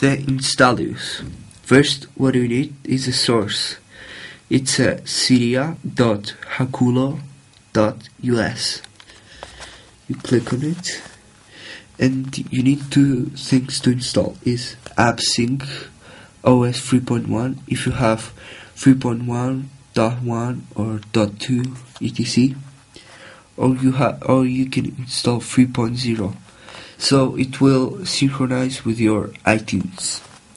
the Installers. First, what you need is a source. It's a cydia.hakulo.us. You click on it, and you need two things to install: is AppSync OS 3.1 if you have 3.1.1 or .2 etc. Or you can install 3.0, so it will synchronize with your iTunes.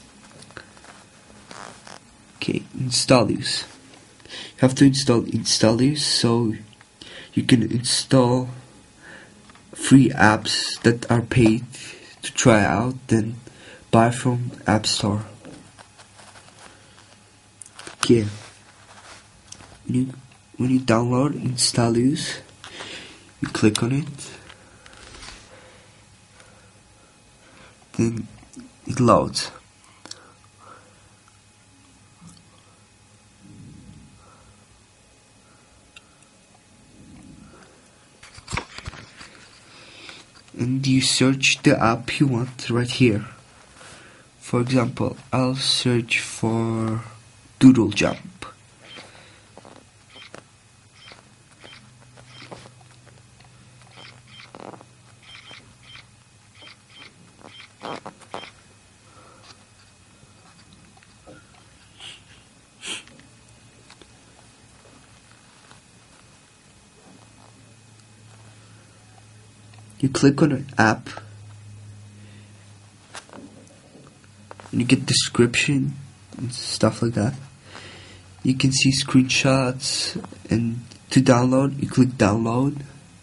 Okay, Installers. You have to install Installers so you can install free apps that are paid to try out, then buy from App Store. Okay, when you download Installers, you click on it, then it loads. And you search the app you want right here. For example, I'll search for Doodle Jump. You click on an app and you get description and stuff like that. You can see screenshots, and to download you click download.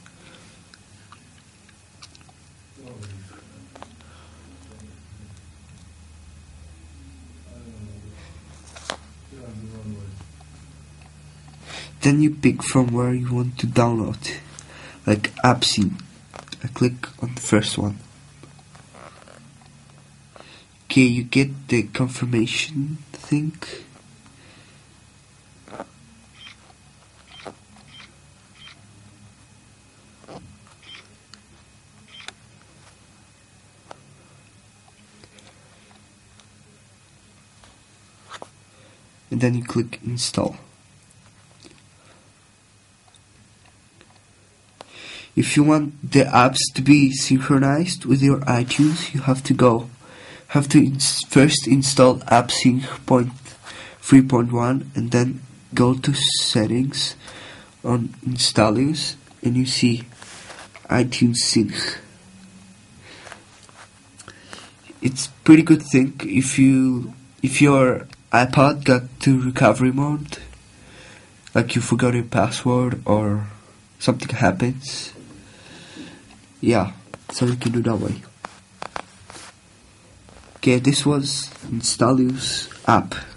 Then you pick from where you want to download, like AppSync. I click on the first one. Okay, you get the confirmation thing. And then you click install. If you want the apps to be synchronized with your iTunes, you have to first install AppSync 3.1 and then go to settings on Installers, and you see iTunes Sync. It's pretty good thing if your iPod got to recovery mode, like you forgot your password or something happens. Yeah, so you can do that way. Okay, this was Installers app.